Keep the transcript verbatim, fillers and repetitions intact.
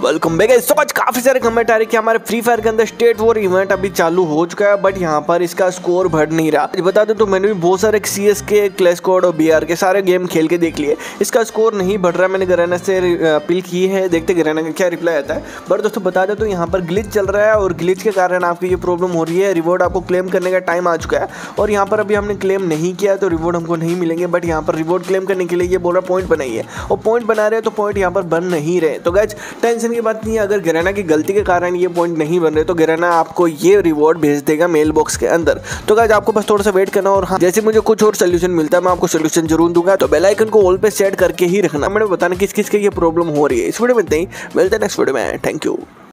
Welcome back guys. सो आज काफी सारे कमेंट आ रहे कि हमारे फ्री फायर के अंदर स्टेट वॉर इवेंट अभी चालू हो चुका है, बट यहाँ पर इसका स्कोर बढ़ नहीं रहा। बता दें तो मैंने भी बहुत सारे सीएसके, क्लैश स्क्वाड और बीआर के सारे गेम खेल के देख लिए, इसका स्कोर नहीं बढ़ रहा। मैंने गराना से अपील की है, देखते गराना का क्या रिप्लाई आता है। बट दोस्तों बता दें तो यहाँ पर ग्लिच चल रहा है और ग्लिच के कारण आपकी ये प्रॉब्लम हो रही है। रिवॉर्ड आपको क्लेम करने का टाइम आ चुका है और यहाँ पर अभी हमने क्लेम नहीं किया तो रिवॉर्ड हमको नहीं मिलेंगे। बट यहाँ पर रिवॉर्ड क्लेम करने के लिए ये बोल रहा पॉइंट बनाइए और पॉइंट बना रहे हैं तो पॉइंट यहाँ पर बन नहीं रहे। तो गाइस टेंशन की बात नहीं है, अगर गराना की गलती के कारण ये पॉइंट नहीं बन रहे तो गराना आपको ये रिवॉर्ड भेज देगा मेल बॉक्स के अंदर। तो गाइस आपको बस थोड़ा सा वेट करना और हाँ, जैसे मुझे कुछ और सोल्यूशन मिलता है मैं आपको सोल्यूशन जरूर दूंगा। तो बेल आइकन को ऑल पे सेट करके ही रखना। मैंने बताना किस किस के ये प्रॉब्लम हो रही है। इस वीडियो में इतना ही, मिलते हैं नेक्स्ट वीडियो में। Thank you.